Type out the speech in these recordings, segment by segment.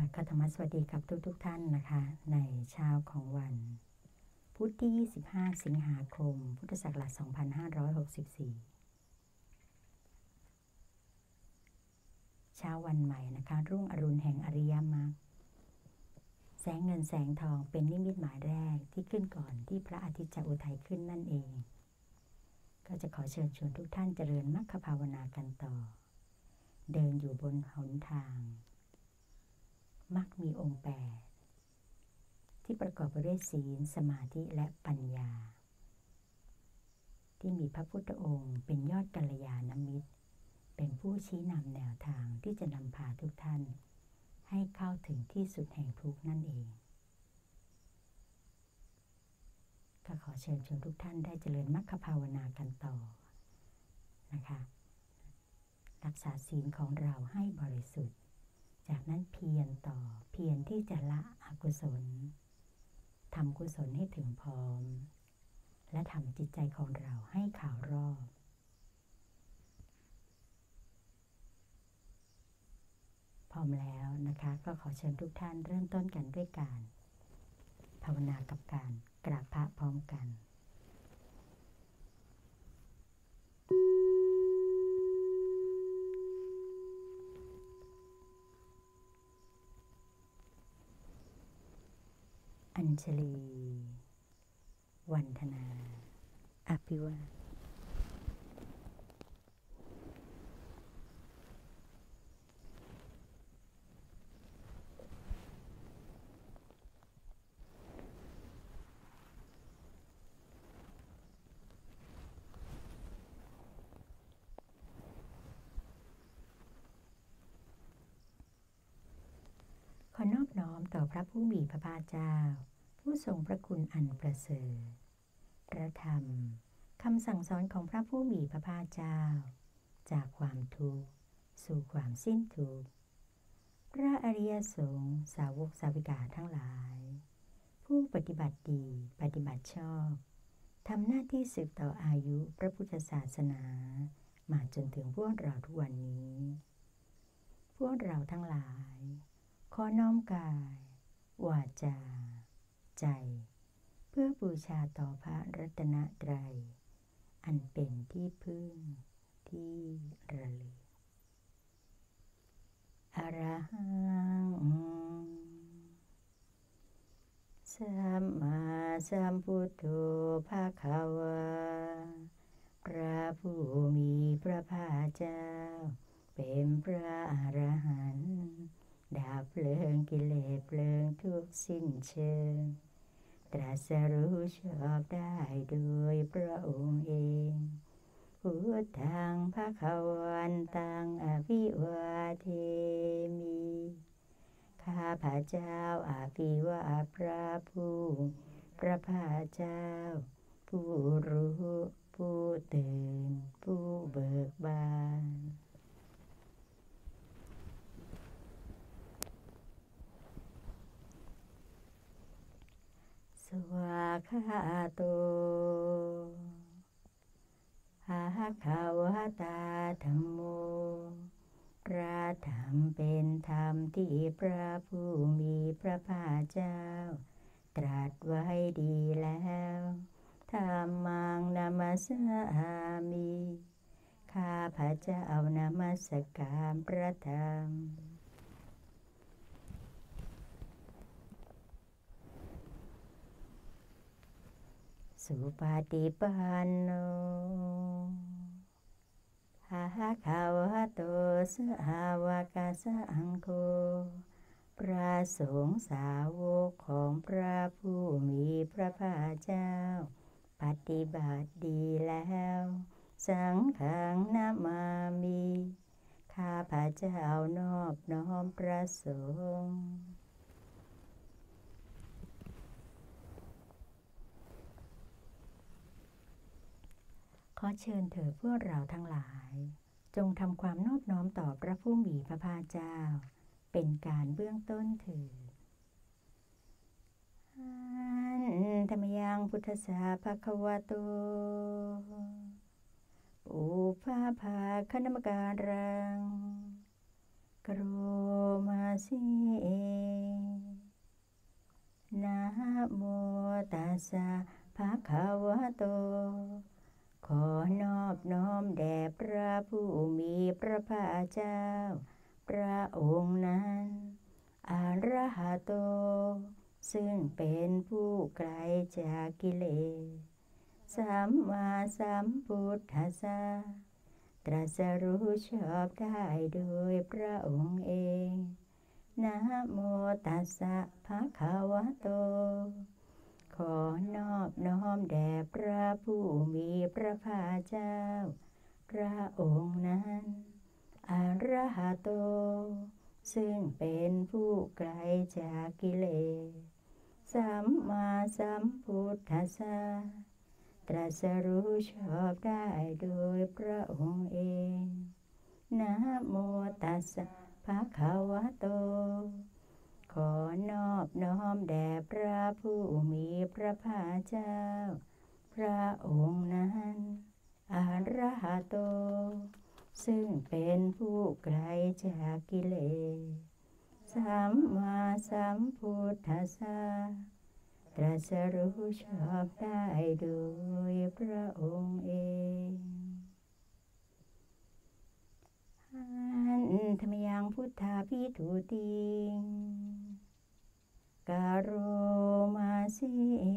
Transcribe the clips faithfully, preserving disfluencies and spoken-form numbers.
ก็ธรรมสวัสดีกับทุกทุกท่านนะคะในเช้าของวันพุธที่ยี่สิบห้าสิงหาคมพุทธศักราชสองพันห้าร้อยหกสิบสี่เช้าวันใหม่นะคะรุ่งอรุณแห่งอริยมรรคแสงเงินแสงทองเป็นนิมิตหมายแรกที่ขึ้นก่อนที่พระอาทิตย์จะอุทัยขึ้นนั่นเองก็จะขอเชิญชวนทุกท่านเจริญมรรคภาวนากันต่อเดินอยู่บนหนทางมรรคมีองค์แปดที่ประกอบไปด้วยศีลสมาธิและปัญญาที่มีพระพุทธองค์เป็นยอดกัลยาณมิตรเป็นผู้ชี้นำแนวทางที่จะนำพาทุกท่านให้เข้าถึงที่สุดแห่งทุกข์นั่นเองก็ขอเชิญชวนทุกท่านได้เจริญมรรคภาวนากันต่อนะคะรักษาศีลของเราให้บริสุทธิ์จากนั้นเพียรต่อเพียรที่จะละอกุศลทำกุศลให้ถึงพร้อมและทำจิตใจของเราให้ขาวรอบพร้อมแล้วนะคะก็ขอเชิญทุกท่านเริ่มต้นกันด้วยการภาวนากับการกราบพระพร้อมกันอัญชลีวันธนาอภิวาทขอนอบน้อมต่อพระผู้มีพระภาคเจ้าผู้ทรงพระคุณอันประเสริฐพระธรรมคำสั่งสอนของพระผู้มีพระภาคเจ้าจากความทุกข์สู่ความสิ้นทุกข์พระอริยสงฆ์สาวกสาวิกาทั้งหลายผู้ปฏิบัติดีปฏิบัติชอบทำหน้าที่สืบต่ออายุพระพุทธศาสนามาจนถึงพวกเราทุกวันนี้พวกเราทั้งหลายขอน้อมกายวาจาใจเพื่อบูชาต่อพระรัตนตรัยอันเป็นที่พึ่งที่ระลึกอรหังสัมมาสัมพุทโธภควาพระผู้มีพระภาคเจ้าเป็นพระอรหันต์ดับเพลิงกิเลสเพลิงทุกข์สิ้นเชิงตรัสรู้ชอบได้โดยพระองค์เองพุทธังภวันตังอภิวาเทมิข้าพระเจ้าอภิวาทพระผู้พระภาคเจ้าผู้รู้ผู้ตื่นผู้เบิกบานสวากขาโตภะคะวะตาธัมโมพระธรรมเป็นธรรมที่พระผู้มีพระภาคเจ้าตรัสไว้ดีแล้วธัมมังนามัสสามิข้าพระเจ้านมัสการพระธรรมสุปฏิปันโนภะคะวะโตสาวกสังโฆพระสงฆ์สาวกของพระผู้มีพระภาคเจ้าปฏิบัติดีแล้วสังฆังนามามิข้าพระเจ้านอบน้อมพระสงฆ์ขอเชิญเถิดพวกเราทั้งหลายจงทำความนอบน้อมต่อพระผู้มีพระภาคเจ้าเป็นการเบื้องต้นเถิดธรรมยังพุทธสาภควโตอุปาภาคณมการังกโรมาสินะโมตัสสะภะคะวะโตขอนอบน้อมแด่พระผู้มีพระภาคเจ้าพระองค์นั้นอะระหะโตซึ่งเป็นผู้ไกลจากกิเลสสัมมาสัมพุทธัสสะตรัสรู้ชอบได้โดยพระองค์เองนะโมตัสสะภะคะวะโตขอนอบน้อมแด่พระผู้มีพระภาคเจ้าพระองค์นั้นอะระหะโตซึ่งเป็นผู้ไกลจากกิเลสสัมมาสัมพุทธัสสะตรัสรู้ชอบได้โดยพระองค์เองนะโมตัสสะภะคะวะโตขอนอบน้อมแด่พระผู้มีพระภาคเจ้าพระองค์นั้นอะระหะโตซึ่งเป็นผู้ไกลจากกิเลสสัมมาสัมพุทธัสสะตรัสรู้ชอบได้โดยพระองค์เองหันธรรมยังพุทธาภิทุติงกโรมาสิ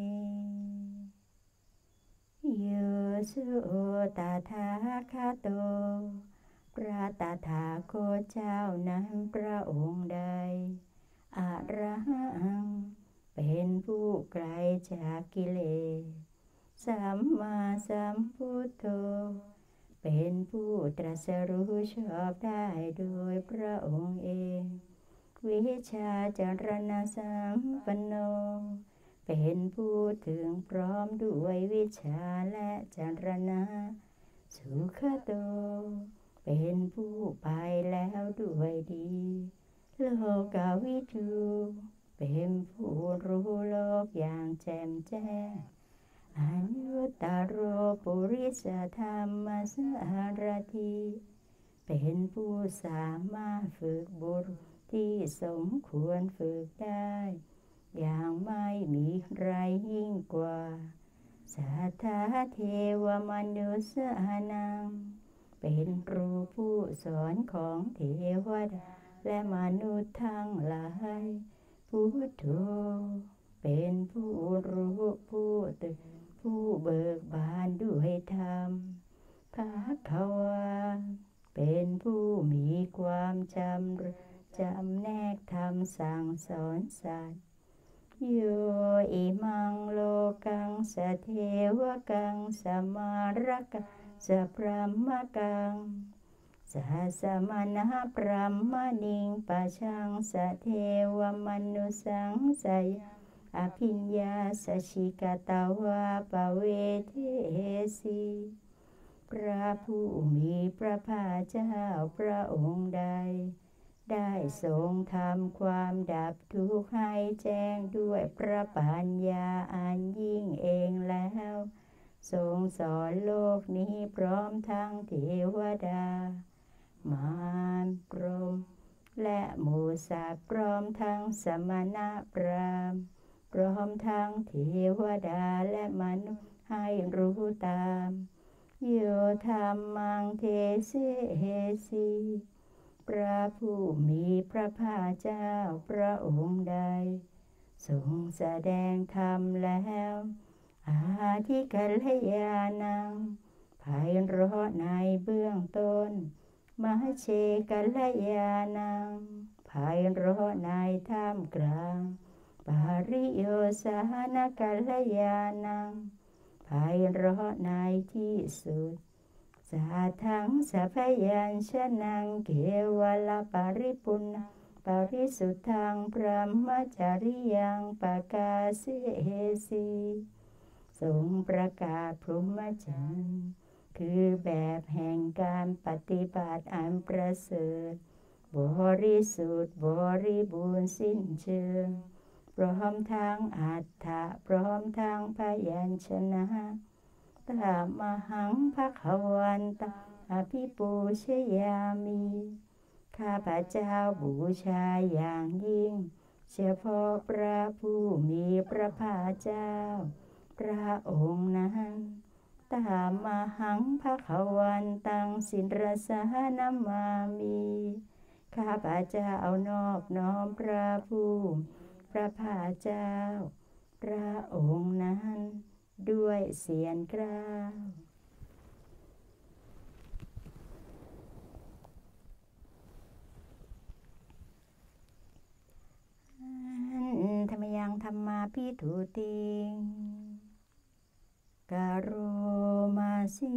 โยสุตถาคโตพระตถาคตเจ้านั้นพระองค์ใดอะระหังเป็นผู้ไกลจากกิเลสสัมมาสัมพุทโธเป็นผู้ตรัสรู้ชอบได้โดยพระองค์เองวิชาจารณะสัมปันโนเป็นผู้ถึงพร้อมด้วยวิชาและจารณะสุขโตเป็นผู้ไปแล้วด้วยดีโลกวิทูเป็นผู้รู้โลกอย่างแจ่มแจ้งอนุตตโรปุริสธรรมสารถิเป็นผู้สามารถฝึกบุรุษที่สมควรฝึกได้อย่างไม่มีใครยิ่งกว่าสัทธาเทวมนุษย์นังเป็นครูผู้สอนของเทวดาและมนุษย์ทั้งหลายพุทโธเป็นผู้รู้ผู้ตื่นผู้เบิกบานด้วยธรรมภคะวาเป็นผู้มีความจำจำแนกธรรมสั่งสอนสัตว์โยอิมังโลกังสเทวกังสมารกังสพรหมกังสหัสมนะพรหมณิงปะชังสเทวมนุสังสยอภิญญาสชิกตาวาปเวเทสีพระผู้มีพระภาคเจ้าพระองค์ใดได้ทรงทำความดับทุกข์ให้แจ้งด้วยพระปัญญาอันยิ่งเองแล้วทรงสอนโลกนี้พร้อมทั้งเทวดามารพรหมและหมู่สัตว์พร้อมทั้งสมณพราหมณ์พร้อมทั้งเทวดาและมนุษย์ให้รู้ตามโยธรรมังเทเสสีพระผู้มีพระภาคเจ้าพระองค์ใดทรงแสดงธรรมแล้วอาทิกัลยาณังไพเราะในเบื้องต้นมหเชกัลยาณังไพเราะในท่ามกลางปาริโยสานกัลยาณังไพเราะในที่สุดสาทังสัพยัญชนะเกวลปาริปุณังปาริสุทธังพระมจาริยังปกาเสสีทรงประกาศพรหมจรรย์คือแบบแห่งการปฏิบัติอันประเสริฐบริสุทธิ์บริบูรณ์สิ้นเชิงพร้อมทั้งอัฏฐะพร้อมทั้งพยัญชนะตามหังภคะวันตังอภิปูชยามิข้าพเจ้าบูชาอย่างยิ่งเฉพาะพระผู้มีพระภาคเจ้าพระองค์นั้นตามหังภคะวันตังสิรสานามามิข้าพเจ้านอบน้อมพระผู้พระภาคเจ้าพระองค์นั้นด้วยเสียงกล้าวธรรมยังธรรมาภิทุติงกโรมาสิ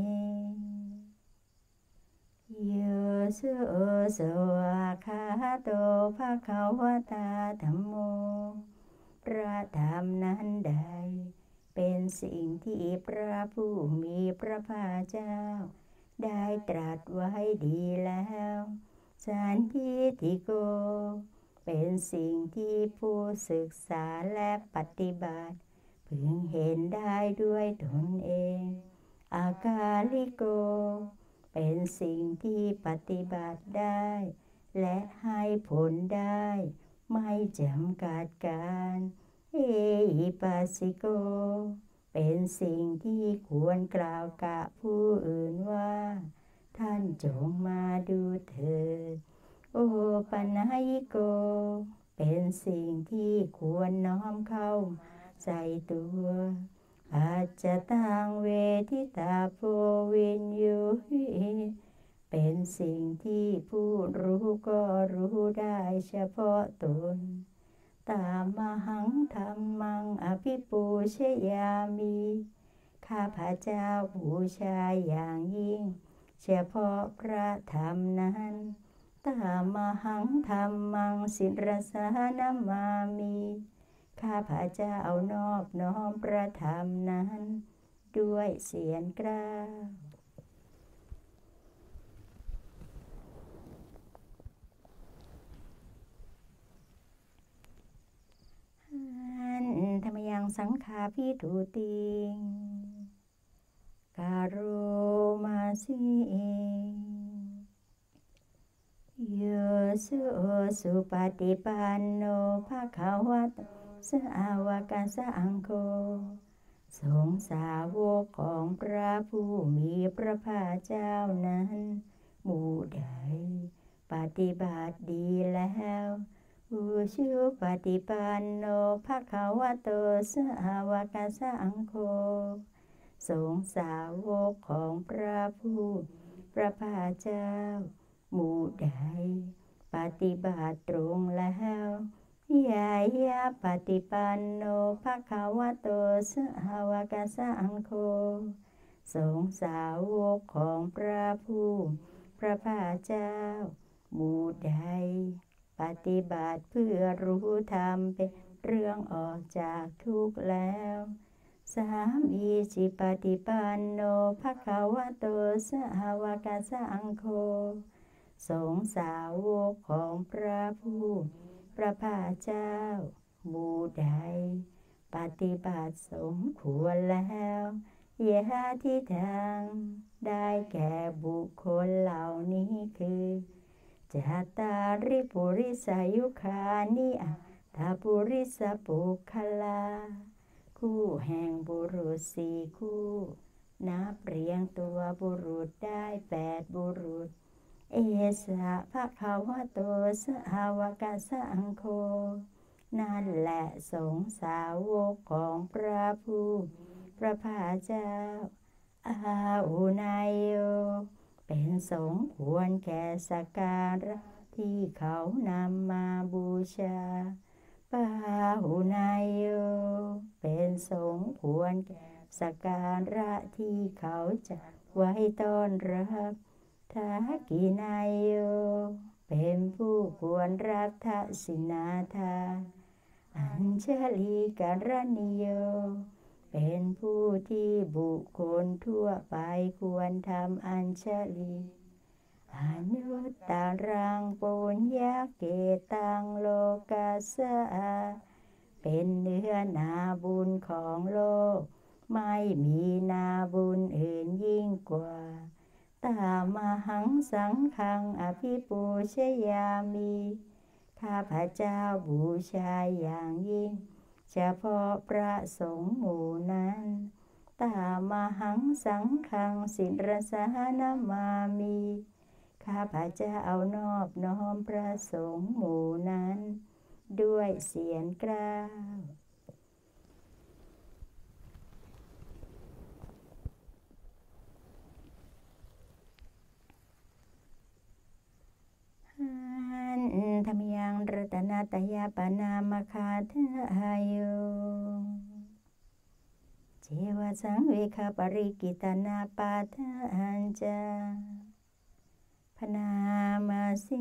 โยโสสวะคาโตภะคะวะตาธัมโมพระธรรมนั้นใดเป็นสิ่งที่พระผู้มีพระภาคเจ้าได้ตรัสไว้ดีแล้วสันทิฏฐิโกเป็นสิ่งที่ผู้ศึกษาและปฏิบัติพึงเห็นได้ด้วยตนเองอากาลิโกเป็นสิ่งที่ปฏิบัติได้และให้ผลได้ไม่จำกัดการเอหิปัสสิโกเป็นสิ่งที่ควรกล่าวกับผู้อื่นว่าท่านจงมาดูเถิดโอปัญญิโกเป็นสิ่งที่ควรน้อมเข้าใส่ตัวอาจจะตังเวทิตาโพวินยูหิเป็นสิ่งที่ผู้รู้ก็รู้ได้เฉพาะตนตามหังธรรมังอภิปูชยามิข้าพเจ้าบูชาอย่างยิ่งเฉพาะพระธรรมนั้นตามหังธรรมังสิรสานามามิข้าพเจ้านอบน้อมพระธรรมนั้นด้วยเสียงกล้าวธรรมยังสังฆาภิทุติงกโรมาสิโยโสสุปฏิปันโนภะคะวะโตสาวกสังโฆสงฆ์สาวกของพระผู้มีพระภาคเจ้านั้นหมู่ใดปฏิบัติดีแล้วอุชุปฏิปันโนภะคะวะโตสาวกสังโฆสงฆ์สาวกของพระผู้พระภาคเจ้าหมู่ใดปฏิบัติตรงแล้วยายาปฏิปันโนภะคะวะโตสาวกสังโฆสงฆ์สาวกของพระผู้พระภาคเจ้าหมู่ใดปฏิบัติเพื่อรู้ธรรมเป็นเรื่องออกจากทุกข์แล้วสามีจิปฏิปันโนภะคะวะโตสาวกสังโฆสงฆ์สาวกของพระผู้พระภาคเจ้าหมู่ใดปฏิบัติสมควรแล้วยะทิทางได้แก่บุคคลเหล่านี้คือจัตตาริปุริสายุคานิอัตถปุริสปุคคลาคู่แห่งบุรุษสี่คู่นับเรียงตัวบุรุษได้แปดบุรุษเอสะภะคะวะโตสาวกสังโฆนั่นแหละสงฆ์สาวกของพระผู้พระภาคเจ้าอาหุนายโยเป็นสงฆ์ควรแก่สักการะที่เขานำมาบูชาปาหุนายโยเป็นสงฆ์ควรแก่สักการะที่เขาจัดไว้ต้อนรับทักกินายโยเป็นผู้ควรรับทักษิณาทานอัญชลีการณิโยเป็นผู้ที่บุคคลทั่วไปควรทำอัญชลีอนุตตรังปุญญาเกตังโลกัสสะเป็นเนื้อนาบุญของโลกไม่มีนาบุญอื่นยิ่งกว่าตตามหังสังฆังอภิปูชยามิข้าพระเจ้าบูชาอย่างยิ่งเฉพาะพระสงฆ์หมู่นั้นตามหังสังฆังศิรสานามามิข้าพระเจ้านอบน้อมพระสงฆ์หมู่นั้นด้วยเสียงกล้าวธรรมยังรัตนาตยาปนามคาทายโยเจวสังเวคปริกิตนาปาทานจาพนามาสิ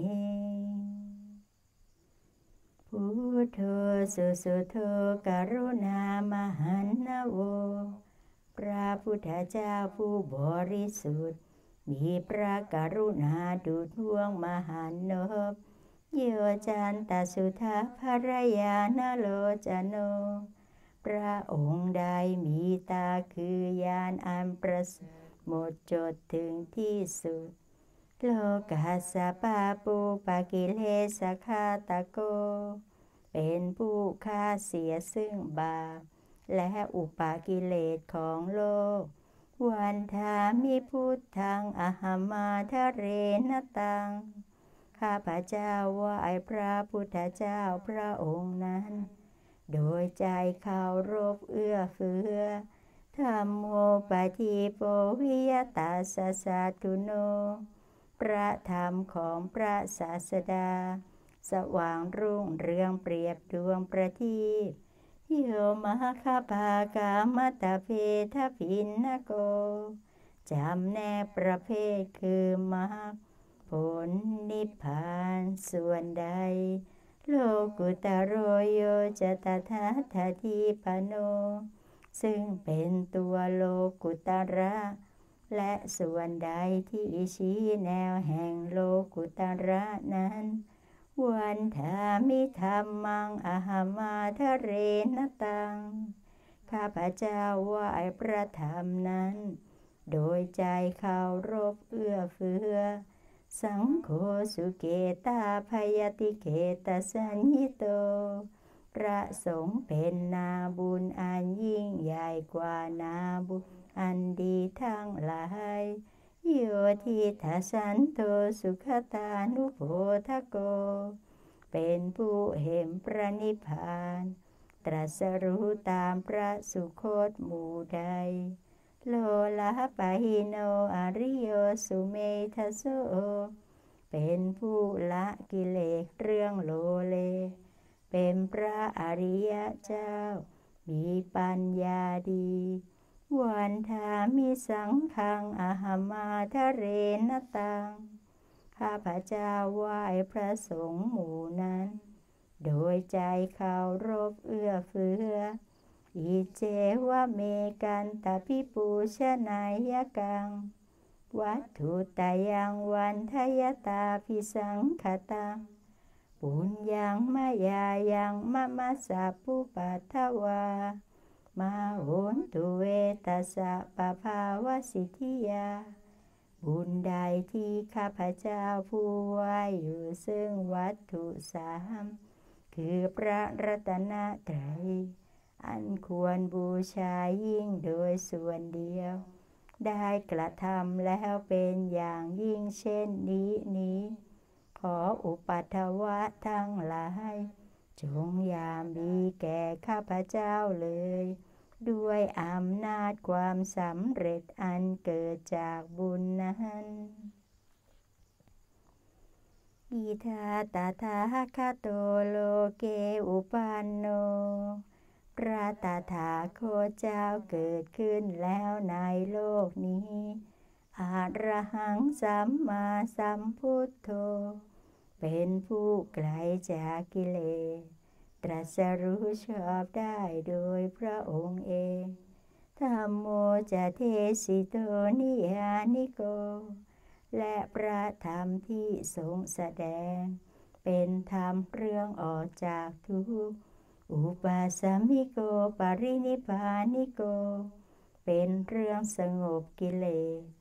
พุทโธสุสุโธกรุณามหันนโวพระพุทธเจ้าผู้บริสุทธิ์มีพระกรุณาดุจดวงมหันนบโยจันตสุทาภรยานโลจโนพระองค์ใดมีตาคือญาณอันประเสริฐหมดจดถึงที่สุดโลกัสสปาปูปากิเลสคาตโกเป็นผู้ฆ่าเสียซึ่งบาปและอุปากิเลสของโลกวันทามิพุทธังอหมาทะเรนตังข้าพระเจ้าไหว้พระพุทธเจ้าพระองค์นั้นโดยใจเคารพเอื้อเฟื้อธัมโมปฏิโปวิยตาสสะตุโนพระธรรมของพระศาสดาสว่างรุ่งเรืองเปรียบดวงประทีปโยมหคปากามัตตเพทพินนโกจำแนกประเภทคือมรรคผลนิพพานส่วนใดโลกุตโรโยจตถาทาทิปโนซึ่งเป็นตัวโลกุตระและส่วนใดที่ชี้แนวแห่งโลกุตระนั้นวันธามิธรรมังอหมาทะเรนตังข้าพระเจ้าไหว้พระธรรมนั้นโดยใจเคารพเอื้อเฟื้อสังโฆสุเกตาพยติเกตสัญญิโตพระสงฆ์เป็นนาบุญอันยิ่งใหญ่กว่านาบุญอันดีทั้งหลายโยทิทัสสันโตสุขตานุโพธโกเป็นผู้เห็นพระนิพพานตรัสรู้ตามพระสุคตหมู่ใดโลลาปะหิโนอริโยสุเมทโสเป็นผู้ละกิเลสเรื่องโลเลเป็นพระอริยเจ้ามีปัญญาดีวันธามิสังฆังอหมาทะเรนตังข้าพระเจ้าไหว้พระสงฆ์หมู่นั้นโดยใจเคารพเอื้อเฟื้ออิเจวะเมกันตพิปูชนายกังวัตถุตายังวันทยตาภิสังขตังปุญญังมายายังมะมัสสะปุปัทถวามาโหนตุเวตัสสะปะภาวสิทธิยาบุญใดที่ข้าพเจ้าผู้ไหว้อยู่ซึ่งวัตถุสามคือพระรัตนตรัยอันควรบูชายิ่งโดยส่วนเดียวได้กระทำแล้วเป็นอย่างยิ่งเช่นนี้นี้ขออุปัฏฐวะทั้งหลายจงอย่ามีแก่ข้าพเจ้าเลยด้วยอำนาจความสำเร็จอันเกิดจากบุญนั้นอิทาตถาคโตโลเกอุปันโนพระตถาคตเจ้าเกิดขึ้นแล้วในโลกนี้อะระหังสัมมาสัมพุทโธเป็นผู้ไกลจากกิเลสตรัสรู้ชอบได้โดยพระองค์เองธัมโมจะเทสิโตนิยานิโกและพระธรรมที่ทรงแสดงเป็นธรรมเรื่องออกจากทุกข์อุปาสมิโกปรินิพพานิโกเป็นเรื่องสงบกิเลส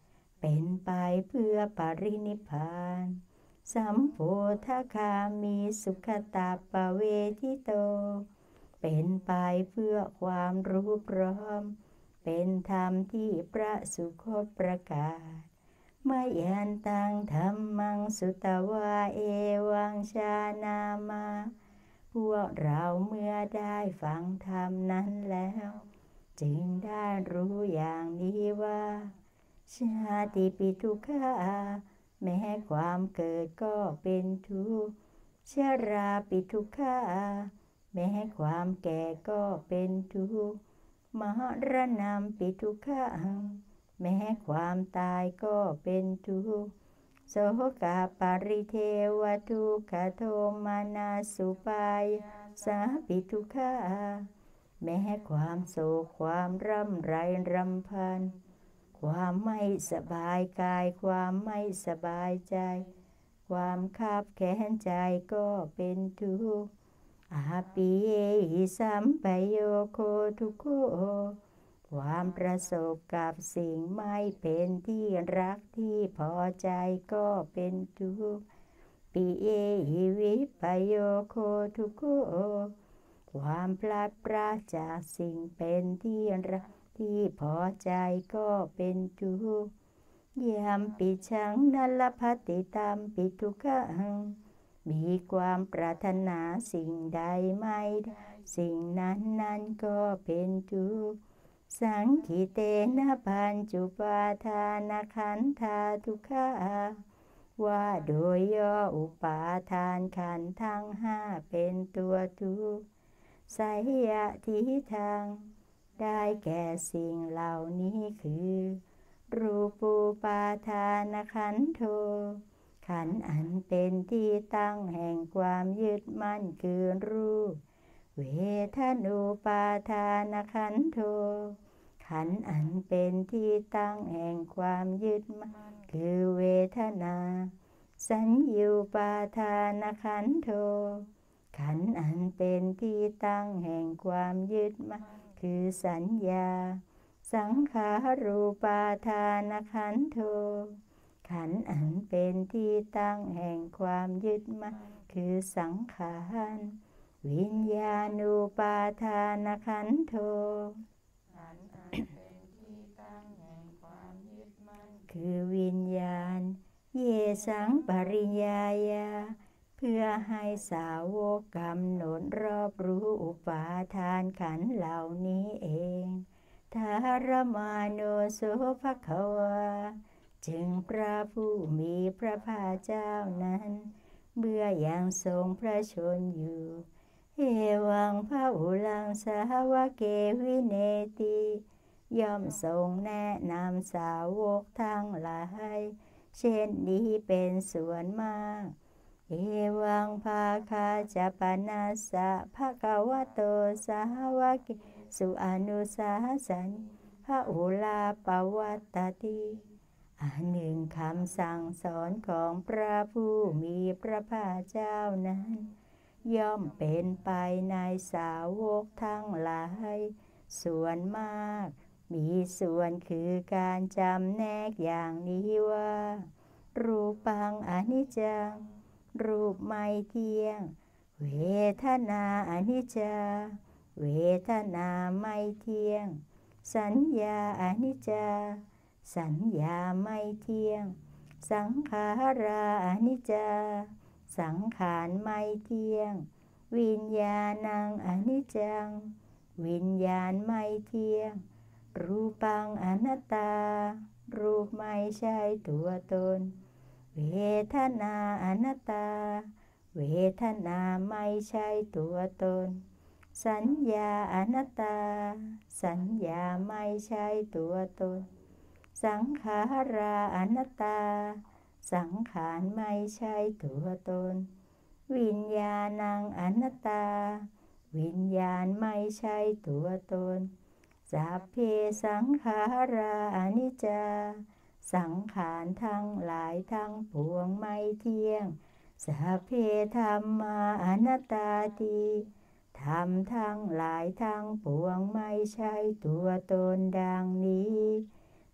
เป็นไปเพื่อปรินิพพานสัมโพธคามีสุขตาปเวทิโตเป็นไปเพื่อความรู้พร้อมเป็นธรรมที่พระสุคตประกาศเมื่อยันตังธรรมังสุตวาเอวังชานามาพวกเราเมื่อได้ฟังธรรมนั้นแล้วจึงได้รู้อย่างนี้ว่าชาติปิทุกขาแม้ความเกิดก็เป็นทุกข์ชราปิทุกขาแม้ความแก่ก็เป็นทุกข์มรณะปิทุกขังแม้ความตายก็เป็นทุกข์โสกาปริเทวทุกขโทมานาสุปายสาปิทุกขาแม้ความโศกความร่ำไรรำพันความไม่สบายกายความไม่สบายใจความคับแค้นใจก็เป็นทุกข์อาปิเยหิสัมปโยโคทุกโขความประสบกับสิ่งไม่เป็นที่รักที่พอใจก็เป็นทุกข์ปิเยหิวิปโยโคทุกโขความพลัดพรากจากสิ่งเป็นที่รักที่พอใจก็เป็นทุกข์ยามปิชังนัลภติตามปิทุกขังมีความปรารถนาสิ่งใดไม่ได้สิ่งนั้นนั้นก็เป็นทุกข์สังขิเตนะปัญจุปาทานขันธาทุกขาว่าโดยย่ออุปาทานขันธ์ทั้งห้าเป็นตัวทุกข์ไสยทิทางได้แก่สิ่งเหล่านี้คือรูปูปาทานขันโธขันธ์อันเป็นที่ตั้งแห่งความยึดมั่นคือรูปเวทนูปาทานขันโธขันธ์อันเป็นที่ตั้งแห่งความยึดมั่นคือเวทนาสัญญูปาทานขันโธขันธ์อันเป็นที่ตั้งแห่งความยึดมั่นคือสัญญาสังขารูปาทานขันโธขันธ์อันเป็นที่ตั้งแห่งความยึดมั่นคือสังขารวิญญาณูปาทานขันโธขันธ์อันเป็นที่ตั้งแห่งความยึดมั่นคือวิญญาณเยสังปริญญายาเพื่อให้สาวกกำหนดรอบรู้อุปาทานขันธ์เหล่านี้เองทารมาโนโสภควาจึงพระผู้มีพระภาคเจ้านั้นเมื่อยังทรงพระชนอยู่เอวังพระอุลังสาวเกวิเนติย่อมทรงแนะนำสาวกทั้งหลายเช่นนี้เป็นส่วนมากเอวังภาคาจะปนัสสะภะคะวะโตสาวเกสุอนุสาสันพระอุลาปวัตตติอันหนึ่งคำสั่งสอนของพระผู้มีพระภาคเจ้านั้นย่อมเป็นไปในสาวกทั้งหลายส่วนมากมีส่วนคือการจำแนกอย่างนี้ว่ารูปังอนิจจังรูปไม่เที่ยงเวทนาอนิจจาเวทนาไม่เที่ยงสัญญาอนิจจาสัญญาไม่เที่ยงสังขาราอนิจจาสังขารไม่เที่ยงวิญญาณังอนิจจังวิญญาณไม่เที่ยงรูปังอนัตตารูปไม่ใช่ตัวตนเวทนาอนัตตาเวทนาไม่ใช่ตัวตนสัญญาอนัตตาสัญญาไม่ใช่ตัวตนสังขาราอนัตตาสังขารไม่ใช่ตัวตนวิญญาณังอนัตตาวิญญาณไม่ใช่ตัวตนสัพเพสังขาราอนิจจาสังขารทั้งหลายทั้งปวงไม่เที่ยงสัพเพธัมมาอนัตตาติธรรมทั้งหลายทั้งปวงไม่ใช่ตัวตนดังนี้ต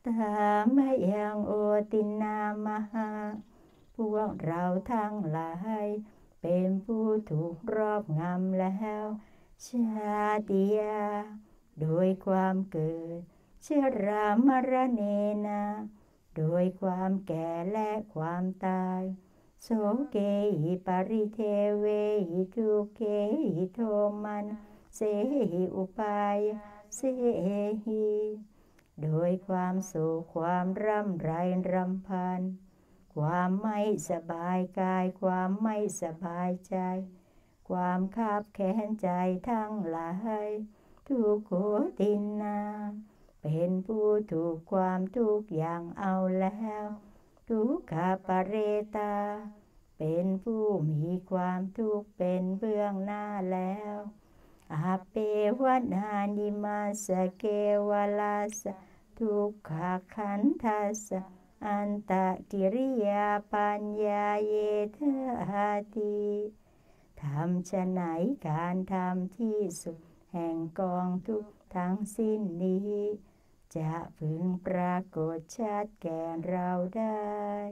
ตามยังโอตินามหาพวกเราทั้งหลายเป็นผู้ถูกรอบงำแล้วชาติยาโดยความเกิดชรามรณะนาโดยความแก่และความตายโสเกหิปริเทเวหิทุเกหิโทมันเสหิอุปายเสหิโดยความโศกความร่ำไรรำพันความไม่สบายกายความไม่สบายใจความคับแค้นใจทั้งหลายทุกโขตินนาเป็นผู้ถูกความทุกอย่างเอาแล้วทุกขปเรตาเป็นผู้มีความทุกข์เป็นเบื้องหน้าแล้วอาเปวนานิมาสเกวลาสทุกขขันธัสสะอันตกิริยาปัญญาเยทาติทำฉะไหนการทำที่สุดแห่งกองทุกข์ทั้งสิ้นนี้จะพึงปรากฏชัดแก่เราได้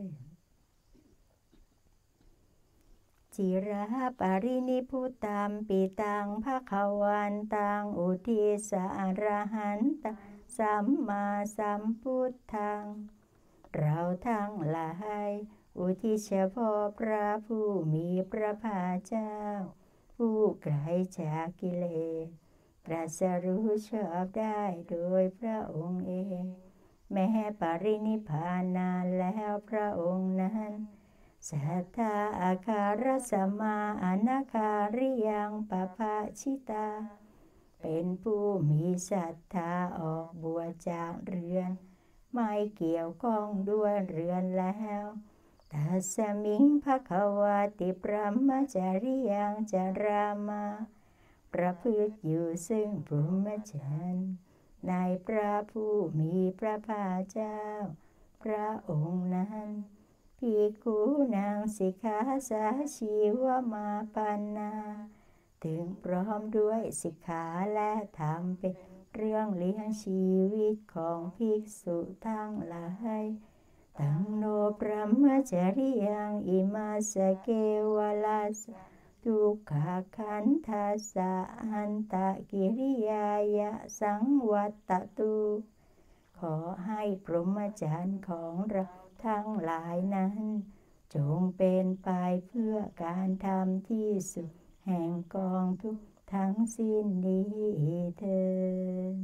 จิระปรินิพุตัมปิตังภควันตังอุทิสอรหันตสัมมาสัมพุทธังเราทั้งหลายอุทิศเฉพาะพระผู้มีพระภาคเจ้าผู้ไกลจากกิเลสตรัสรู้ชอบได้โดยพระองค์เองแม้ปรินิพพานนานแล้วพระองค์นั้นสัทธาอาคารสมาอนาคาริยังปภาชิตาเป็นผู้มีศรัทธาออกบวชจากเรือนไม่เกี่ยวข้องด้วยเรือนแล้วตัสมิงภควาติปรหมจาริยังจารามาประพฤติอยู่ซึ่งพรหมจรรย์ในพระผู้มีพระภาคเจ้าพระองค์นั้นภิกขุนางสิกขาสาชีวมาปันนาถึงพร้อมด้วยสิกขาและธรรมเป็นเรื่องเลี้ยงชีวิตของภิกษุทั้งหลายตังโนพรหมจาริยังอิมาสเกวลาสทุกขขันธัสสะอันตกิริยายะสังวัตตุขอให้พรหมจรรย์ของเราทั้งหลายนั้นจงเป็นไปเพื่อการทำที่สุดแห่งกองทุกข์ทั้งสิ้นนี้เถิด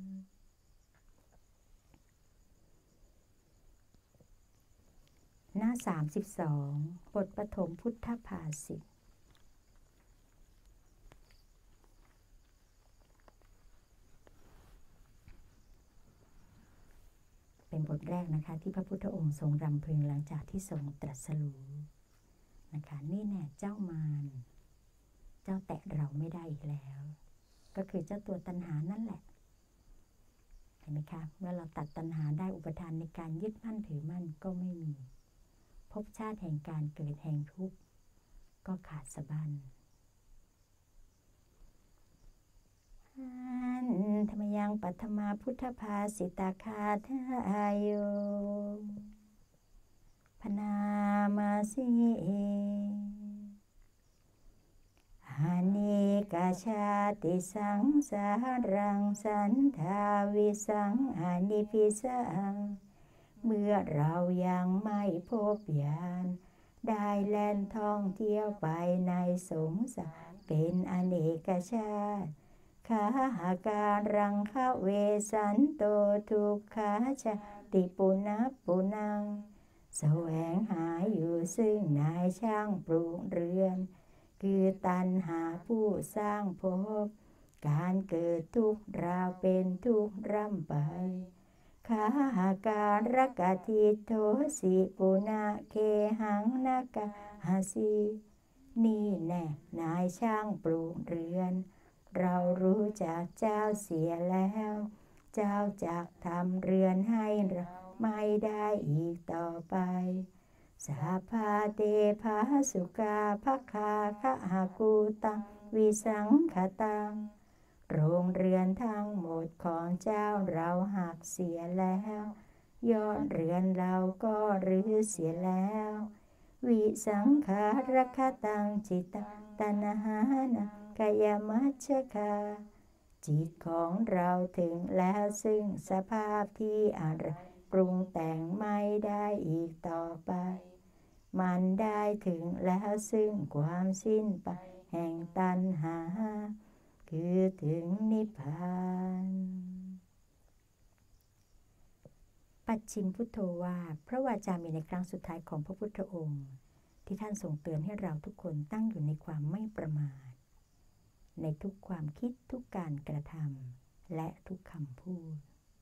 หน้าสามสิบสองบทปฐมพุทธภาษิตเป็นบทแรกนะคะที่พระพุทธองค์ทรงรำพึงหลังจากที่ทรงตรัสรู้นะคะนี่แน่เจ้ามารเจ้าแตะเราไม่ได้อีกแล้วก็คือเจ้าตัวตัณหานั่นแหละเห็นไหมคะเมื่อเราตัดตัณหาได้อุปทานในการยึดมั่นถือมั่นก็ไม่มีภพชาติแห่งการเกิดแห่งทุกข์ก็ขาดสะบั้นธรรมยังปัทมาพุทธภาสิตาคาทายโยพนามาสิอานิกาชาติสังสารังสันทาวิสังอานิพิสังเมื่อเรายังไม่พบญาณได้แล่นท่องเที่ยวไปในสงสารเป็นอเนกชาติขาหาการังคะเวสันโตทุกขาชาติปุณะปุนังแสวงหาอยู่ซึ่งนายช่างปลูกเรือนคือตัณหาผู้สร้างภพการเกิดทุกข์ราวเป็นทุกข์ร่ำไปขาหาการกติโทสิปุณะเคหังนากาหาสีนี่แน่นายช่างปลูกเรือนเรารู้จักเจ้าเสียแล้วเจ้าจักทำเรือนให้เราไม่ได้อีกต่อไปสาภาเตภาสุกาภคาคะหากูตังวิสังขตังโรงเรือนทั้งหมดของเจ้าเราหักเสียแล้วย้อนเรือนเราก็รื้อเสียแล้ววิสังขารคตังจิตตังตัณหานังกายมัชฌคาจิตของเราถึงแล้วซึ่งสภาพที่อะไรปรุงแต่งไม่ได้อีกต่อไปมันได้ถึงแล้วซึ่งความสิ้นไปแห่งตัณหาคือถึงนิพพานปัจฉิมพุทโธว่าพระวาจามีในครั้งสุดท้ายของพระพุทธองค์ที่ท่านทรงเตือนให้เราทุกคนตั้งอยู่ในความไม่ประมาทในทุกความคิดทุกการกระทำและทุกคำพูด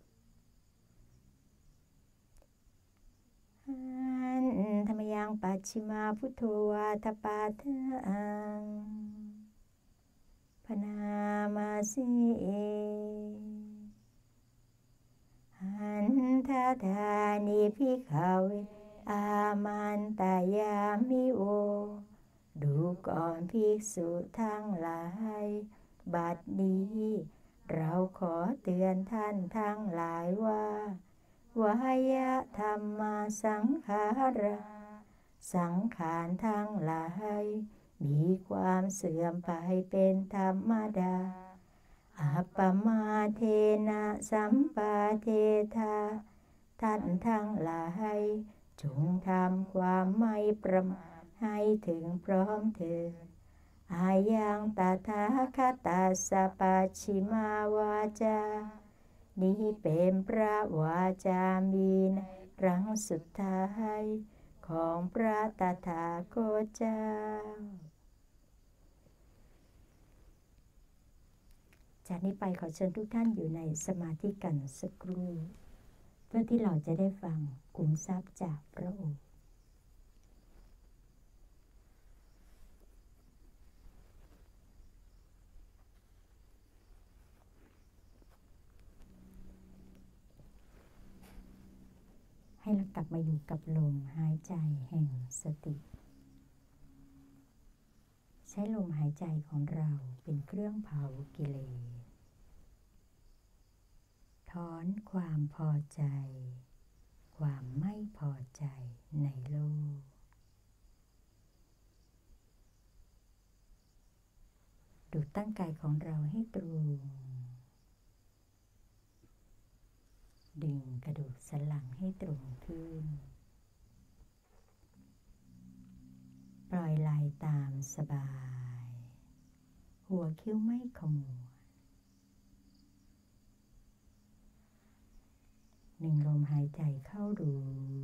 ธรรมยังปัจฉิมาพุทโธวาทปาทังพนามาสีหันทธานิภิกขเวอามันตายามิโอดูก่อนภิกษุทั้งหลายบัดนี้เราขอเตือนท่านทั้งหลายว่าวายธรรมาสังขาราสังขารทั้งหลายมีความเสื่อมไปเป็นธรรมดาอัปปมาเทนะสัมปาเทธาท่านทั้งหลายจงทำความไม่ประมาทให้ถึงพร้อมเถิดอายังตถาคตัสสะปัจฉิมาวาจานี้เป็นพระวาจามีในครั้งสุดท้ายของพระตถาคตเจ้าจากนี้ไปขอเชิญทุกท่านอยู่ในสมาธิกันสักครู่เพื่อที่เราจะได้ฟังขุมทรัพย์จากพระองค์ให้เรากลับมาอยู่กับลมหายใจแห่งสติใช้ลมหายใจของเราเป็นเครื่องเผากิเลสถอนความพอใจความไม่พอใจในโลกดูตั้งกายของเราให้ตรงดึงกระดูกสันหลังให้ตรงขึ้นปล่อยไหล่ตามสบายหัวคิ้วไม่ขมวดหนึ่งลมหายใจเข้ารู้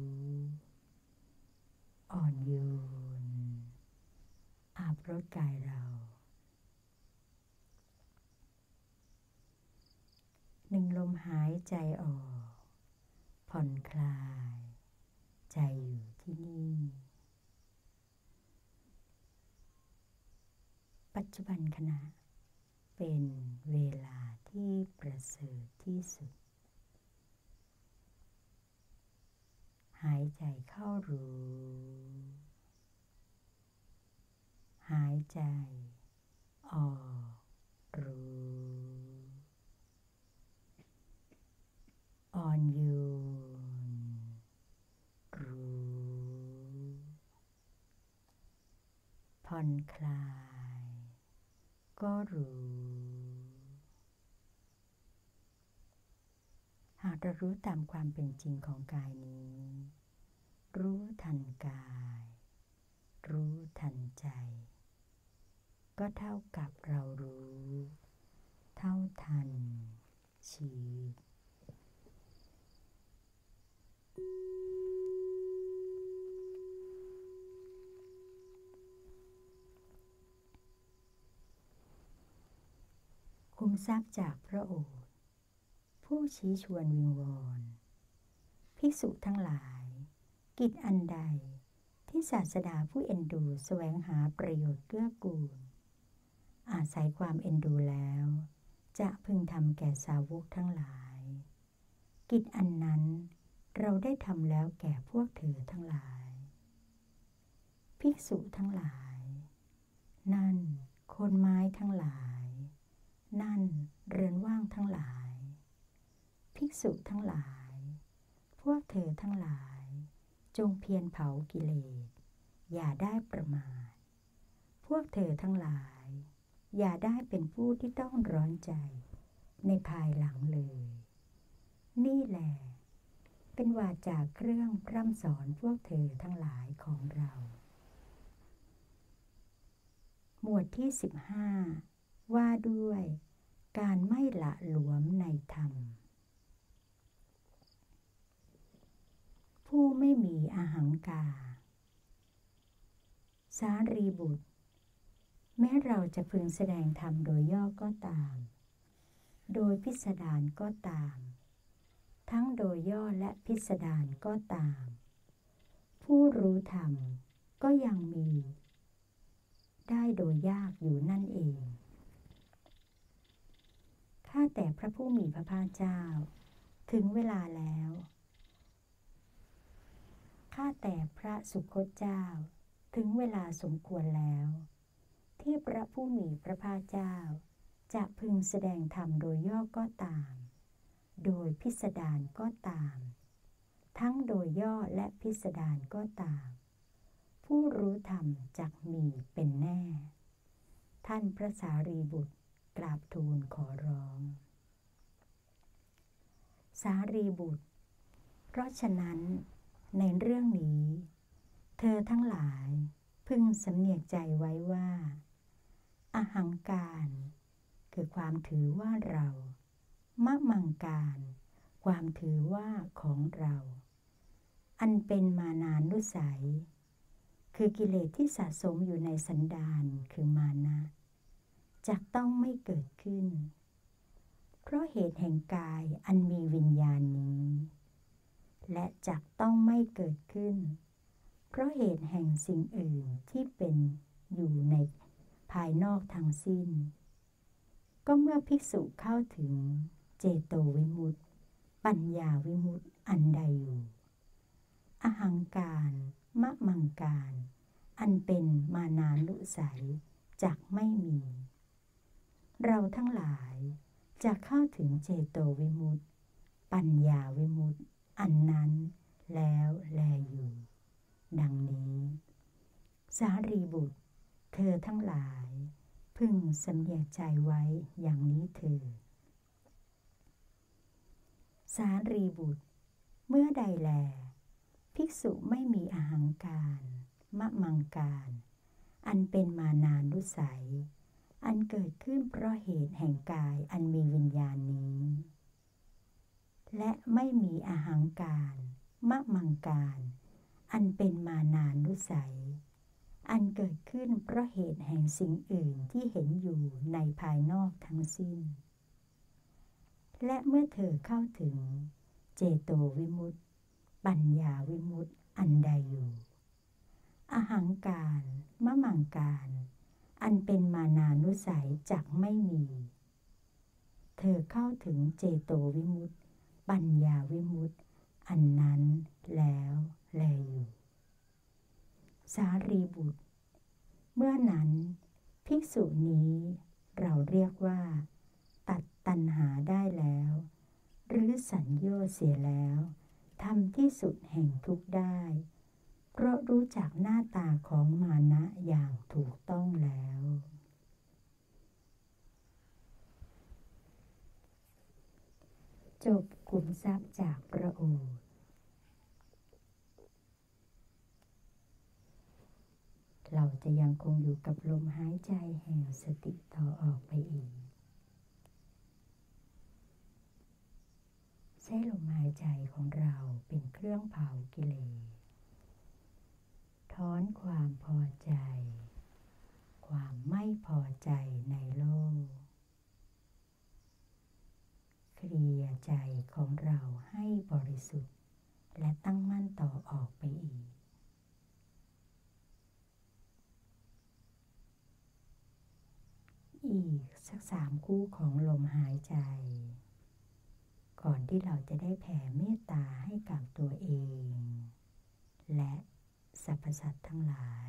อ่อนโยนอาบรดกายเราหนึ่งลมหายใจออกผ่อนคลายใจอยู่ที่นี่ปัจจุบันขณะเป็นเวลาที่ประเสริฐที่สุดหายใจเข้ารู้หายใจออกรู้อ่อนโยนรู้ผ่อนคลายก็รู้หากเรารู้ตามความเป็นจริงของกายนี้รู้ทันกายรู้ทันใจก็เท่ากับเรารู้เท่าทันชีวิตคุ้มทรัพย์จากพระโอษฐ์ผู้ชี้ชวนวิงวอนภิกษุทั้งหลายกิจอันใดที่ศาสดาผู้เอ็นดูแสวงหาประโยชน์เกื้อกูลอาศัยความเอ็นดูแล้วจะพึงทำแก่สาวกทั้งหลายกิจอันนั้นเราได้ทำแล้วแก่พวกเธอทั้งหลายภิกษุทั้งหลายนั่นโคนไม้ทั้งหลายนั่นเรือนว่างทั้งหลายภิกษุทั้งหลายพวกเธอทั้งหลายจงเพียรเผากิเลสอย่าได้ประมาทพวกเธอทั้งหลายอย่าได้เป็นผู้ที่ต้องร้อนใจในภายหลังเลยนี่แหละเป็นวาจาเครื่องพร่ำสอนพวกเธอทั้งหลายของเราหมวดที่สิบห้าว่าด้วยการไม่ละหลวมในธรรมผู้ไม่มีอหังการสารีบุตรแม้เราจะพึงแสดงธรรมโดยย่อก็ตามโดยพิสดารก็ตามทั้งโดยย่อและพิสดารก็ตามผู้รู้ธรรมก็ยังมีได้โดยยากอยู่นั่นเองข้าแต่พระผู้มีพระภาคเจ้าถึงเวลาแล้วข้าแต่พระสุคตเจ้าถึงเวลาสมควรแล้วที่พระผู้มีพระภาคเจ้าจะพึงแสดงธรรมโดยย่อก็ตามโดยพิสดารก็ตามทั้งโดยย่อและพิสดารก็ตามผู้รู้ธรรมจักมีเป็นแน่ท่านพระสารีบุตรกราบทูลขอร้องสารีบุตรเพราะฉะนั้นในเรื่องนี้เธอทั้งหลายพึงสำเนียกใจไว้ว่าอหังการคือความถือว่าเรามะมังการความถือว่าของเราอันเป็นมานานุสัยคือกิเลสที่สะสมอยู่ในสันดานคือมานะจักต้องไม่เกิดขึ้นเพราะเหตุแห่งกายอันมีวิญญาณนี้และจักต้องไม่เกิดขึ้นเพราะเหตุแห่งสิ่งอื่นที่เป็นอยู่ในภายนอกทั้งสิ้นก็เมื่อภิกษุเข้าถึงเจโตวิมุตติปัญญาวิมุตติอันใดอยู่อหังการมะมังการอันเป็นมานานุสัยจักไม่มีเราทั้งหลายจะเข้าถึงเจโตวิมุตติปัญญาวิมุตติอันนั้นแล้วแลอยู่ดังนี้สารีบุตรเธอทั้งหลายพึงสำเนียกใจไว้อย่างนี้เถิดสารีบุตรเมื่อใดแลภิกษุไม่มีอหังการมะมังการอันเป็นมานานุสัยอันเกิดขึ้นเพราะเหตุแห่งกายอันมีวิญญาณนี้และไม่มีอหังการมะมังการอันเป็นมานานุสัยอันเกิดขึ้นเพราะเหตุแห่งสิ่งอื่นที่เห็นอยู่ในภายนอกทั้งสิ้นและเมื่อเธอเข้าถึงเจโตวิมุตติปัญญาวิมุตติอันใดอยู่อหังการมะมังการอันเป็นมานานุสัยจักไม่มีเธอเข้าถึงเจโตวิมุตติปัญญาวิมุตติอันนั้นแล้วแลอยู่สารีบุตรเมื่อนั้นภิกษุนี้เราเรียกว่าตัดตัณหาได้แล้วหรือสัญโยชน์เสียแล้วทำที่สุดแห่งทุกข์ได้เพราะรู้จักหน้าตาของมานะอย่างถูกต้องแล้วจบขุมทรัพย์จากพระโอษฐ์เราจะยังคงอยู่กับลมหายใจแห่งสติต่อออกไปอีกใช้ลมหายใจของเราเป็นเครื่องเผากิเลสถอนความพอใจความไม่พอใจในโลกเคลียร์ใจของเราให้บริสุทธิ์และตั้งมั่นต่อออกไปอีกอีกสักสามคู่ของลมหายใจก่อนที่เราจะได้แผ่เมตตาให้กับตัวเองและสรรพสัตว์ทั้งหลาย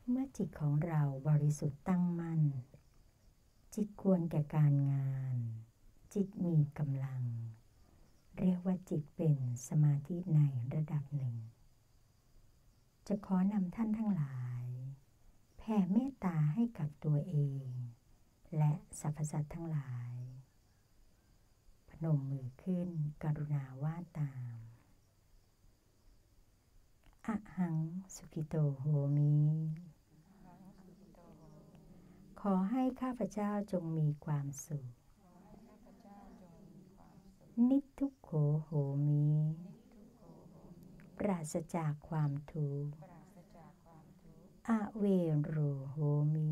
เมื่อจิตของเราบริสุทธิ์ตั้งมั่นจิตควรแก่การงานจิตมีกำลังเรียกว่าจิตเป็นสมาธิในระดับหนึ่งจะขอนำท่านทั้งหลายแผ่เมตตาให้กับตัวเองและสรรพสัตว์ทั้งหลายพนมมือขึ้นกรุณาว่าตามอะหังสุขิโตโหมิขอให้ข้าพเจ้าจงมีความสุขนิทุกโขโหมิปราศจากความทุกข์อเวโรโหมิ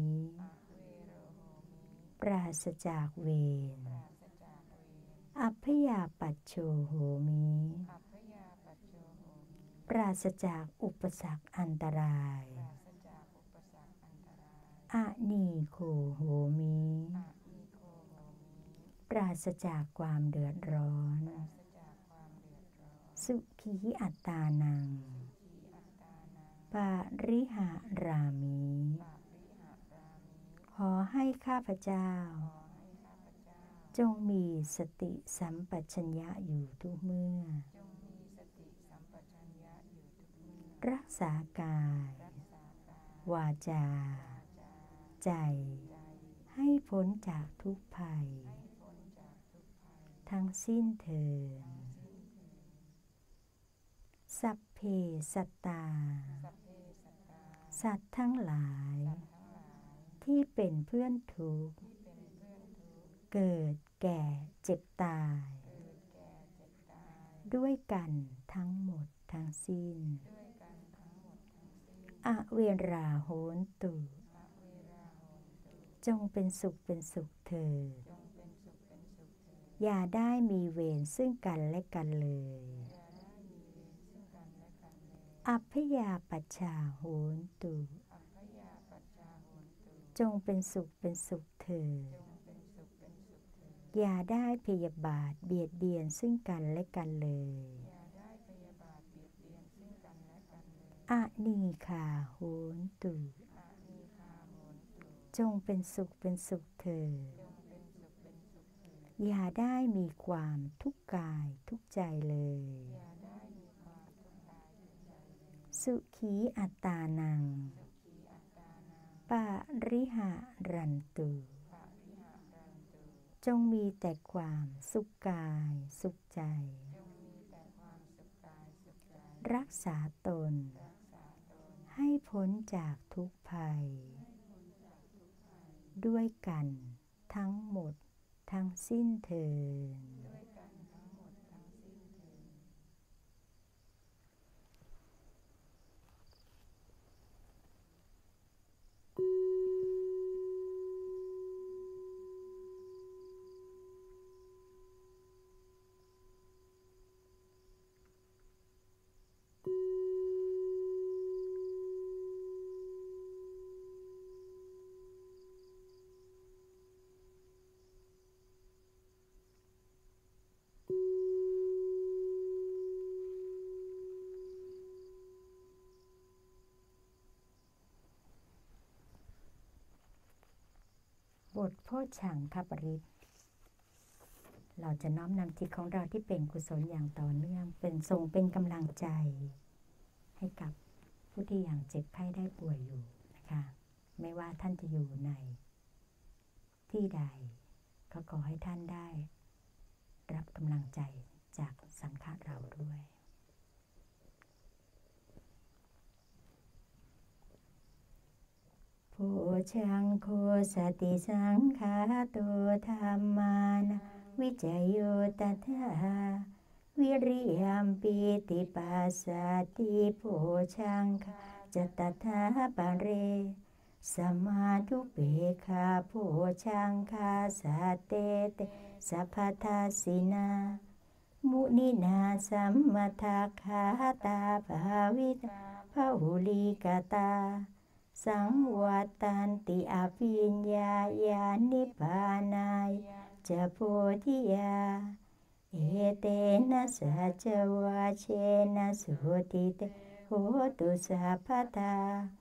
ปราศจากเวรอัพพยาปัชโชโหมิปราศจากอุปสรรคอันตรายอะนีโคโหมิปราศจากความเดือดร้อนสุขีอัตตานังปาริหารามิขอให้ข้าพเจ้าจงมีสติสัมปชัญญะอยู่ทุกเมื่อรักษากายวาจาใจให้พ้นจากทุกภัยทั้งสิ้นเถิดสัพเพสัตตาสัตว์ทั้งหลายที่เป็นเพื่อนทุกข์เกิดแก่เจ็บตายด้วยกันทั้งหมดทั้งสิ้นอเวราโหนตุจงเป็นสุขเป็นสุขเถิดอย่าได้มีเวรซึ่งกันและกันเลยอัพพยาปัชชาโหนตุจงเป็นสุขเป็นสุขเถิดอย่าได้พยาบาทเบียดเบียนซึ่งกันและกันเลยอะนีคาโหนตุจงเป็นสุขเป็นสุขเถิดอย่าได้มีความทุกข์กายทุกข์ใจเลยสุขีอัตตานังปาริหารันตุจงมีแต่ความสุขกายสุขใจรักษาตนให้พ้นจากทุกภัยด้วยกันทั้งหมดทั้งสิ้นเถิดบทโพชฌังคปริตเราจะน้อมนำจิตของเราที่เป็นกุศลอย่างต่อเนื่องเป็นทรงเป็นกำลังใจให้กับผู้ที่ยังเจ็บไข้ได้ป่วยอยู่นะคะไม่ว่าท่านจะอยู่ในที่ใดก็ขอให้ท่านได้รับกำลังใจจากสังฆะเราด้วยโพชังโคสติสังฆาโตธัมมานะวิจโยตถาวิริยัมปิติปัสสติโพชังคจตถาปะเรสมาธุเปคาโพชังคาสเตเตสัพพทัสสินามุนินาสัมมทาคาตาภาวิตาภาหุลิกตาสังวัตตันติอภิญญาญาณิพพานายจะโพธิยาเอเตนะสัจวาเชนะสุติเตโหตุสัพพทา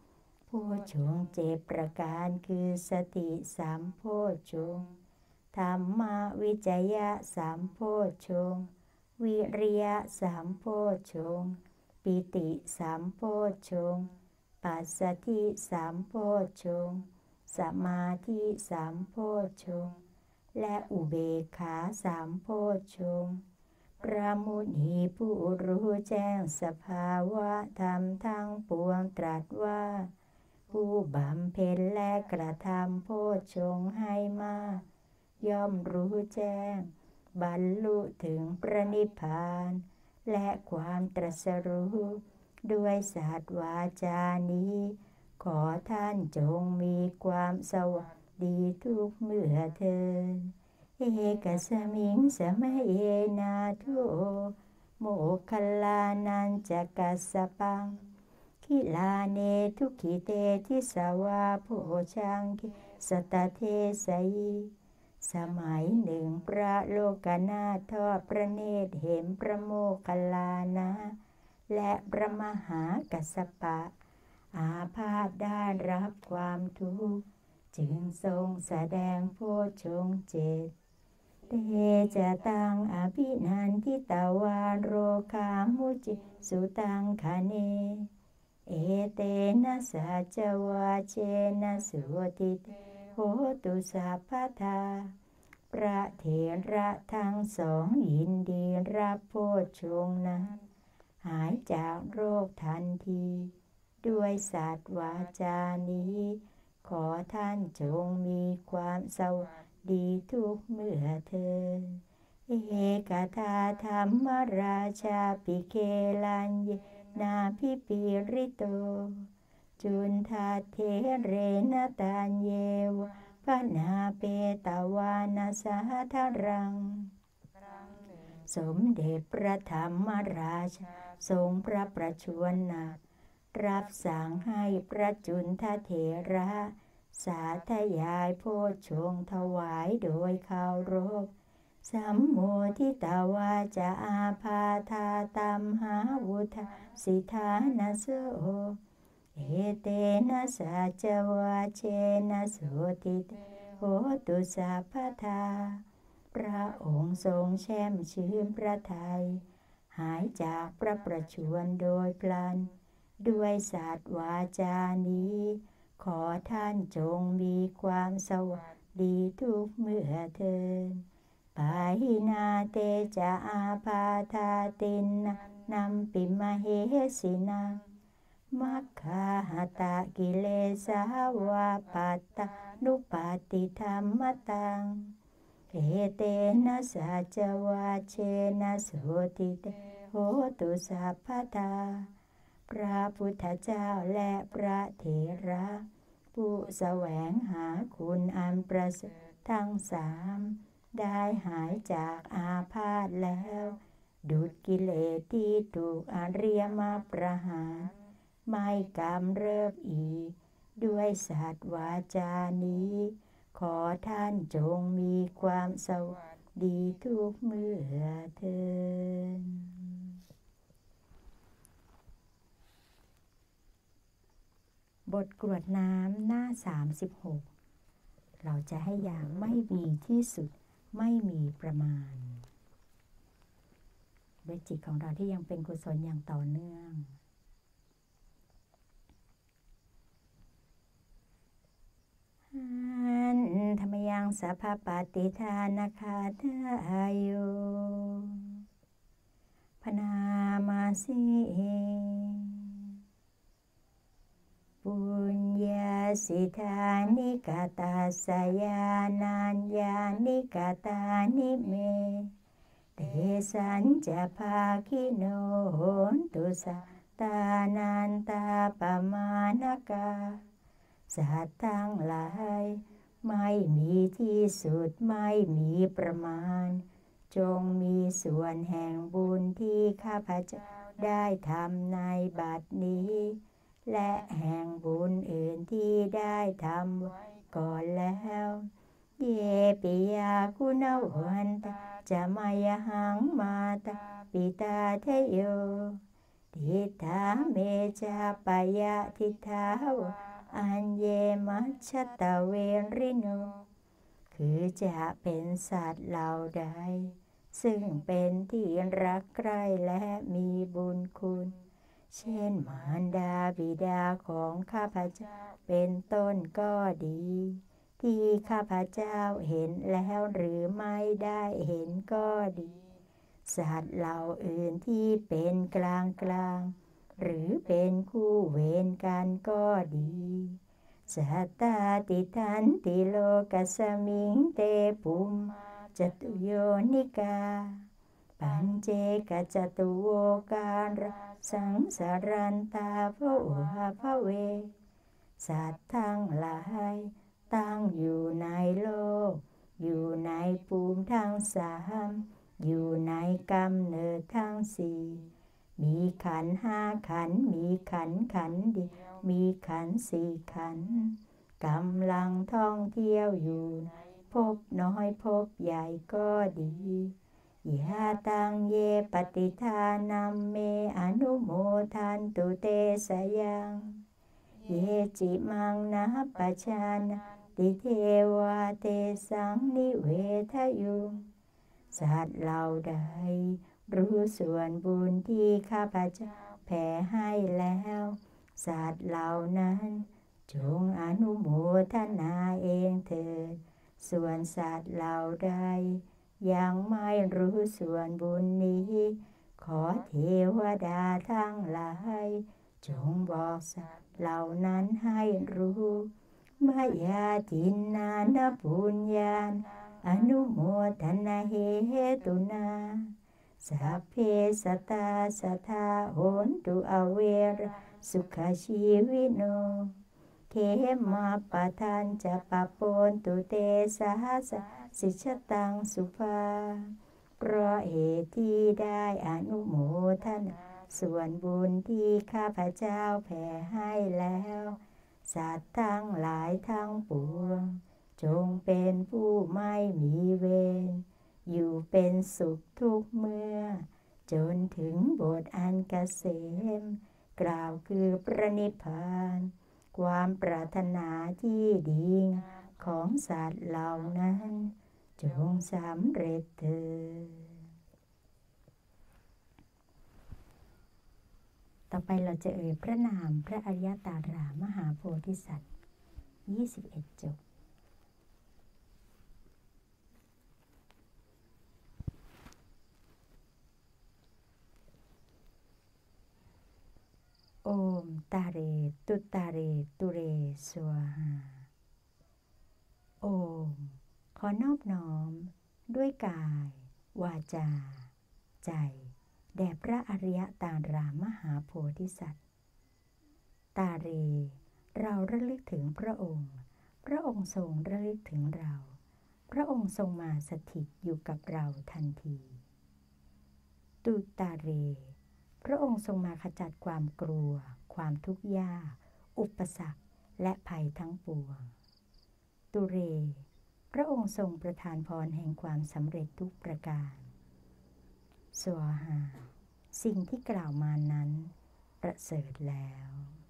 โพชฌงค์เจ็ดประการคือสติสามโพชฌงค์ธรรมวิจยะสามโพชฌงค์วิริยะสามโพชฌงค์ปิติสามโพชฌงค์ปัสสธิสามโพชฌงค์สมาธิสามโพชฌงค์และอุเบกขาสามโพชฌงค์พระมุนีผู้รู้แจ้งสภาวะธรรมทั้งปวงตรัสว่าผู้บำเพ็ญและกระทำโพชฌงค์ให้มากย่อมรู้แจ้งบรรลุถึงพระนิพพานและความตรัสรู้ด้วยสัตย์วาจานี้ขอท่านจงมีความสวัสดีทุกเมื่อเทินเอกสมิงสมัยเยนาทุโมคคัลลานันจะกัสสปังคิลาเนทุขิเตทิสวาโพชังคิสตเทสยีสมัยหนึ่งพระโลกนาถทอดพระเนตรเห็นพระโมคคัลลานะและพระมหากัสสปะอาพาธได้รับความทุกข์จึงทรงแสดงโพชฌงค์เจ็ดเตจะตังอภินันทิตาวาโรคามุจิสุตังคเนเอเตนะสัจวาเชนะสุติเตโหตุสัพพทาพระเถระทั้งสองยินดีรับโพชฌงค์นั้นหายจากโรคทันทีด้วยสัตย์วาจานี้ขอท่านจงมีความสวัสดีทุกเมื่อเทินเอกทาธรรมราชาปิเคลัญเยนาพิปิริโตจุนทาเทเรนตัญเยวะพนาเปตวานาสาธารังสมเด็จพระธรรมราชาทรงพระประชวรนักรับสั่งให้พระจุนทเถระสาธยายโพชฌงค์ถวายโดยเคารพสัมโมทิตาวาจาอาพาธาตัมหาวุฒาสิทานะโสเอเตนะสัจวาเชนะโสติเตโหตุสัพพทาพระองค์ทรงแช่มชื่นพระทัยหายจากพระประชวรโดยพลันด้วยสัตย์วาจานี้ขอท่านจงมีความสวัสดีทุกเมื่อเทินปาหินาเตจะอาพาธาตินนัมปิมเหสินังมัคคาหตะกิเลสาวาปัตตานุปาติธรรมตังเอเตนะสัจวาเชนะโสติเตโหตุสัพพทาพระพุทธเจ้าและพระเถระผู้แสวงหาคุณอันประเสริฐทั้งสามได้หายจากอาพาธแล้วดุจกิเลสที่ถูกอริยมรรคประหารไม่กำเริบอีกด้วยสัตย์วาจานี้ขอท่านจงมีความสวัสดีทุกเมื่อเทินบทกรวดน้ำหน้าสามสิบหกเราจะให้อย่างไม่มีที่สุดไม่มีประมาณด้วยจิตของเราที่ยังเป็นกุศลอย่างต่อเนื่องธรรมยังสัพพปฏิทานาคาทายโยพนามาสิปุญญาสิทานิกาตาสยานัญญานิกาตานิเมเตสัญจะภาคิโนโหนตุสัตตานันตาปมานกาสัตว์ทั้งหลายไม่มีที่สุดไม่มีประมาณจงมีส่วนแห่งบุญที่ข้าพเจ้าได้ทำในบัดนี้และแห่งบุญอื่นที่ได้ทำไว้ก่อนแล้วเยปิยาคุณวันตาจะมายหังมาตาปิตาเทโยทิฏฐาเมจาปยะทิฏฐาวอัญเยมัชฌตเวริโนคือจะเป็นสัตว์เหล่าใดซึ่งเป็นที่รักใคร่และมีบุญคุณเช่นมารดาบิดาของข้าพเจ้าเป็นต้นก็ดีที่ข้าพเจ้าเห็นแล้วหรือไม่ได้เห็นก็ดีสัตว์เหล่าอื่นที่เป็นกลางกลางหรือเป็นคู่เวรกันก็ดีสัตตาติทันติโลกัสสมิงเตปุมจตุโยนิกาปัญเจกจตุโวการะสังสารันตาภวะภเวสัตว์ทั้งหลายตั้งอยู่ในโลกอยู่ในภูมิทั้งสามอยู่ในกำเนิดทั้งสี่มีขันธ์ห้าขันธ์มีขันธ์ขันธ์เดียวมีขันธ์สี่ขันธ์กำลังท่องเที่ยวอยู่ในภพน้อยภพใหญ่ก็ดียะตังเยปฏิทานัมเมอนุโมทันตุเตสยังเยจิมังนะปัจจานันติเทวาเตสังนิเวทยุงสัตว์เหล่าใดรู้ส่วนบุญที่ข้าพเจ้าแผ่ให้แล้วสัตว์เหล่านั้นจงอนุโมทนาเองเถิดส่วนสัตว์เหล่าใดยังไม่รู้ส่วนบุญนี้ขอเทวดาทั้งหลายจงบอกสัตว์เหล่านั้นให้รู้มายาทินนานปุญญาณอนุโมทนาเหตุนาสัพเพสัตตาสัทธาโหนตุอเวรสุขชีวิโนเขมาปะทันจะปะปนตุเตสาสะสิชตังสุภาเพราะเหตุที่ได้อนุโมทนาส่วนบุญที่ข้าพเจ้าแผ่ให้แล้วสัตว์ทั้งหลายทั้งปวงจงเป็นผู้ไม่มีเวรอยู่เป็นสุขทุกเมื่อจนถึงบทอันเกษมกล่าวคือพระนิพพานความปรารถนาที่ดีของสัตว์เหล่านั้นจงสำเร็จเถิดต่อไปเราจะเอ่ยพระนามพระอริยตารามหาโพธิสัตว์ยี่สิบเอ็ดจบโอมตาเรตุตาเรตุเรสวาหาโอมขอนอบน้อมด้วยกายวาจาใจแด่พระอริยตารามหาโพธิสัตว์ตาเรเราระลึกถึงพระองค์พระองค์ทรงระลึกถึงเราพระองค์ทรงมาสถิตอยู่กับเราทันทีตุตาเรพระองค์ทรงมาขจัดความกลัวความทุกข์ยากอุปสรรคและภัยทั้งปวงตุเรพระองค์ทรงประทานพรแห่งความสำเร็จทุกประการสวาหาสิ่งที่กล่าวมานั้นประเสริฐแล้ว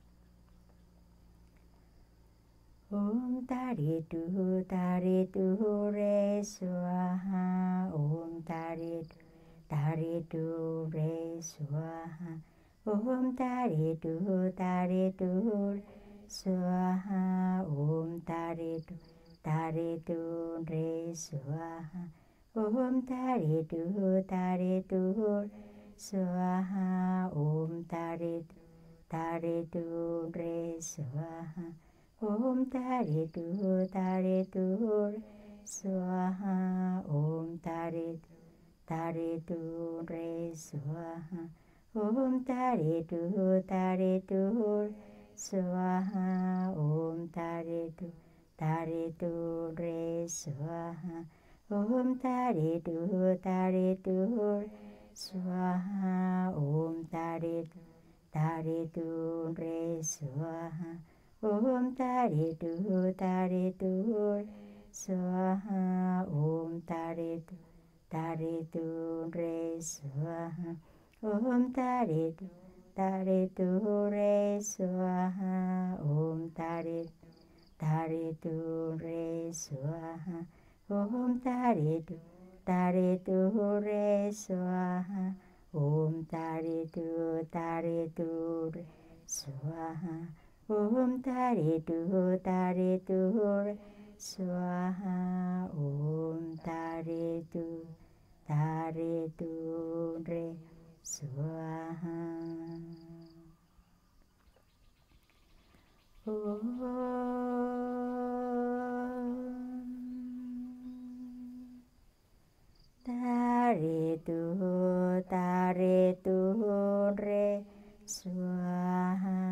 โอมตาริตุตาริตุเรสวาหาโอมตาริตุตาริตุเรสวาหาโอมตาริตุตาริตุเรสวาหาโอมตาริตุตาริตุเรสวาหาโอมตาริตุตาริตุสวาหาโอมตาริตุตาริตุเรสวาหาโอมตาริตุตาริตุสวาหาโอมตาริตุตาริตุเรสวาหาโอมตาริตุตาริตุสวาหาโอมตาริตุตาริตุเรสวาหาโอมตาริตุตาริตุสวาหาโอมตาริตุตาริตุเรสวาหาโอมตาริตุตาริตุสวาหาโอมตาริตุตาริตุเรสวาหาโอมตาริตุตาริตุเรสวาหาโอมตาริริตุเรสวาหาโอมตาริตุตาริตุเรสวาหาโอมตาริตุตาริตุเรสวาหาโอมตาริตุตาริตุเรสวาหาโอมตาริตุตาริตุเรสวาหาโอตาริตุตาริตุเรสวาหา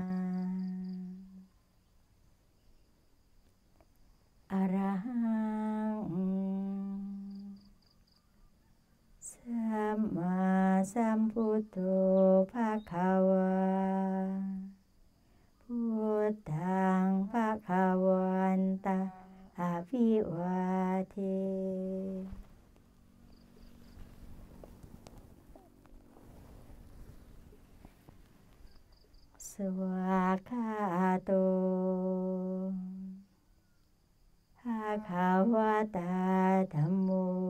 อะระหังสัมมาสัมพุทโธภะคะวาพุทธังภะคะวันตังอะภิวาเทสวากขาโตภะคะวะตาธัมโม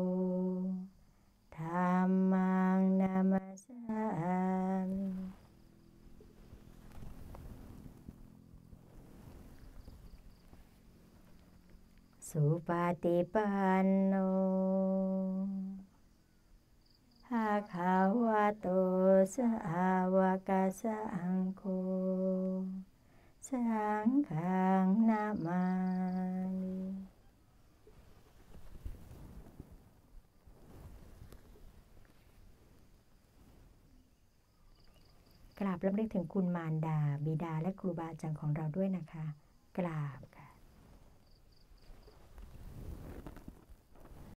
ธัมมังนามัสสามิสุปฏิปันโนภะคะวะโตสาวกสังโฆสังฆังนะมามิกราบรำลึกถึงคุณมารดาบิดาและครูบาอาจารย์ของเราด้วยนะคะกราบ